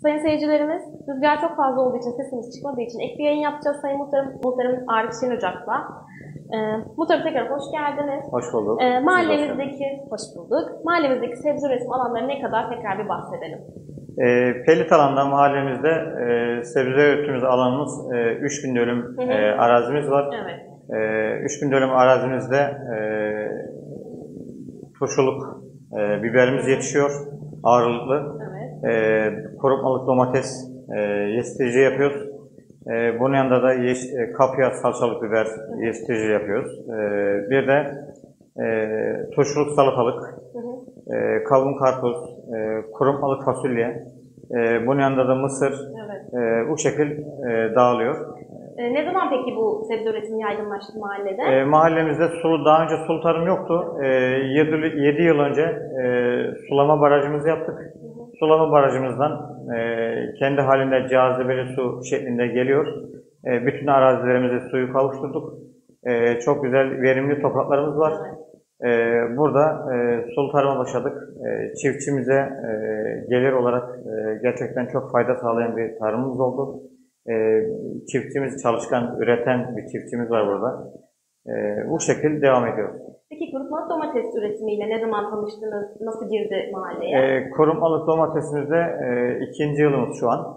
Sayın seyircilerimiz, rüzgar çok fazla olduğu için, sesimiz çıkmadığı için ek bir yayın yapacağız Sayın Muhtarımız Arif Şenocak'la. Muhtarım tekrar hoş geldiniz. Hoş bulduk. Mahallemizdeki sebze üretim alanları ne kadar tekrar bir bahsedelim. Pelit alanda mahallemizde sebze üretim alanımız 3000 dönüm arazimiz var. Evet. 3000 dönüm arazimizde turşuluk biberimiz yetişiyor, ağırlıklı. Evet. Kurutmalık domates yetiştirici yapıyoruz. Bunun yanında da kapya salçalık biber yetiştirici yapıyoruz. Bir de turşuluk salatalık, kavun karpuz, kurutmalık fasulye, bunun yanında da mısır, Evet. Bu şekil dağılıyor. Ne zaman peki bu sebze üretimi yaygınlaştı mahallede? Mahallemizde daha önce sulu tarım yoktu. 7 yıl önce sulama barajımızı yaptık. Sulama barajımızdan kendi halinde cazibeli su şeklinde geliyor. Bütün arazilerimize suyu kavuşturduk. Çok güzel, verimli topraklarımız var. Burada sulu tarıma başladık. Çiftçimize gelir olarak gerçekten çok fayda sağlayan bir tarımımız oldu. Çiftçimiz çalışkan, üreten bir çiftçimiz var burada. Bu şekilde devam ediyor. Peki kurutmalık domates üretimiyle ne zaman tanıştınız? Nasıl girdi mahalleye? Kurutmalık domatesimizde 2. yılımız şu an.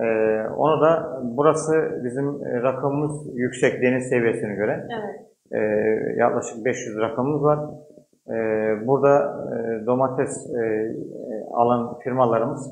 Onu da burası bizim rakamımız yüksek deniz seviyesine göre. Evet. Yaklaşık 500 rakamımız var. Burada domates alan firmalarımız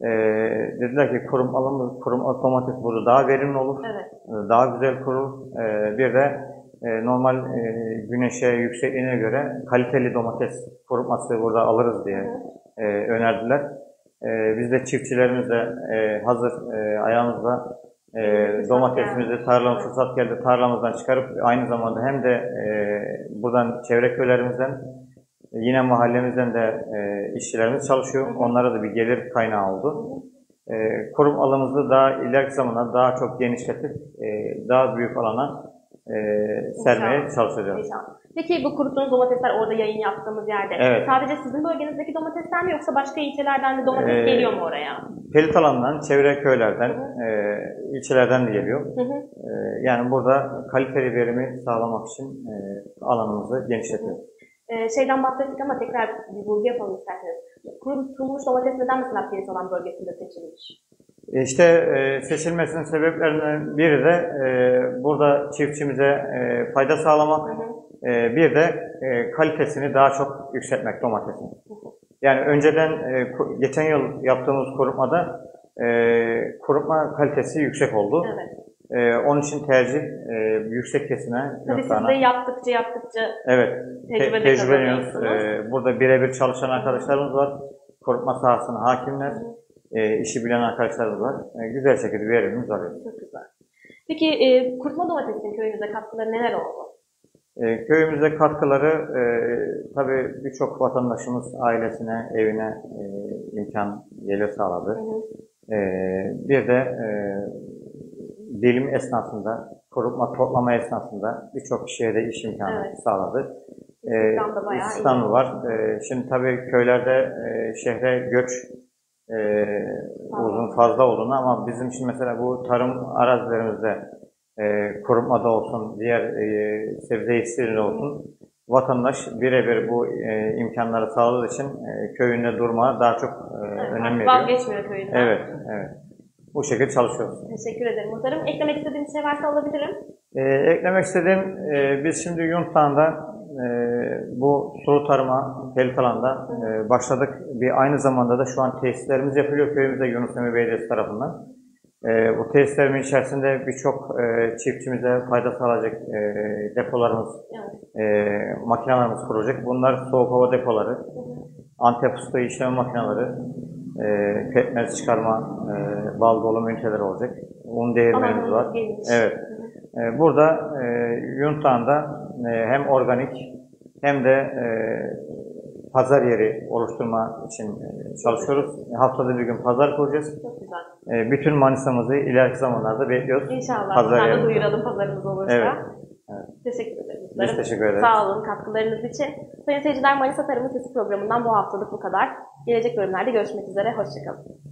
dediler ki kurutmalık domates burada daha verimli olur, Evet. daha güzel kurur. Bir de normal güneşe yüksekliğine göre kaliteli domates kurutması burada alırız diye önerdiler. Biz de çiftçilerimizle hazır ayağımızda domatesimizi tarlamız fırsat geldi tarlamızdan çıkarıp aynı zamanda hem de buradan çevre köylerimizden yine mahallemizden de işçilerimiz çalışıyor. Onlara da bir gelir kaynağı oldu. Kurum alanımızı daha ileriki zamanda daha çok genişletip daha büyük alana sermeye çalışacağız. Peki bu kuruttuğunuz domatesler orada yayın yaptığımız yerde Evet. sadece sizin bölgenizdeki domatesler mi yoksa başka ilçelerden de domates geliyor mu oraya? Pelit alandan, çevre köylerden, ilçelerden de geliyor. Yani burada kaliteli verimi sağlamak için alanımızı genişletiyoruz. Şeyden bahsettik ama tekrar bir vurgu yapalım isterseniz. Kurutulmuş domates neden mesela Pelit alan bölgesinde seçilmiş? İşte seçilmesinin sebeplerinden biri de burada çiftçimize fayda sağlamak, bir de kalitesini daha çok yükseltmek domatesin. Yani önceden geçen yıl yaptığımız kurutmada kurutma kalitesi yüksek oldu. Evet. Onun için tercih yüksek kesime. Tabii siz de yaptıkça evet, tecrübeliyoruz. kazanıyorsunuz. Burada birebir çalışan arkadaşlarımız var. Kurutma sahasına hakimler. İşi bilen arkadaşlarımız var. Güzel şekilde verimimiz var. Çok güzel. Peki kurutma domatesin köyünüze katkıları neler oldu? Köyümüze katkıları tabii birçok vatandaşımız ailesine, evine imkan gelir sağladı. Bir de dilim esnasında, kurutma toplama esnasında birçok kişiye de iş imkanı sağladı. İstihdamı var. Şimdi tabii köylerde şehre göç uzun fazla olduğunu ama bizim için mesela bu tarım arazilerimizde kurutmada olsun, diğer sebze yetiştiriciliğinde olsun vatandaş birebir bu imkanları sağladığı için köyünde durmaya daha çok önem veriyor. Vazgeçmiyor köyünden. Evet, evet. Bu şekilde çalışıyoruz. Teşekkür ederim muhtarım. Eklemek istediğiniz şey varsa alabilirim. Eklemek istediğim, biz şimdi Yuntağ'da bu sulu tarıma, pelit alanda başladık. Aynı zamanda da şu an tesislerimiz yapılıyor köyümüzde Yunus Emre Belediyesi tarafından. Bu tesislerin içerisinde birçok çiftçimize fayda sağlayacak depolarımız, makinelerimiz kurulacak. Bunlar soğuk hava depoları, Antep fıstığı işleme makineleri, pekmez çıkarma, bal dolum üniteleri olacak. Un değirmenimiz var. Evet. Burada Yuntağ'da hem organik hem de pazar yeri oluşturma için çalışıyoruz. Haftada bir gün pazar kuracağız. Çok güzel. Bütün Manisa'mızı ileriki zamanlarda bekliyoruz. İnşallah. Buradan da duyuralım pazarımız olursa. Evet. Evet. Teşekkür ederim. Biz teşekkür ederiz. Sağ olun katkılarınız için. Sayın seyirciler, Manisa Tarımın Sesi programından bu haftalık bu kadar. Gelecek bölümlerde görüşmek üzere. Hoşçakalın.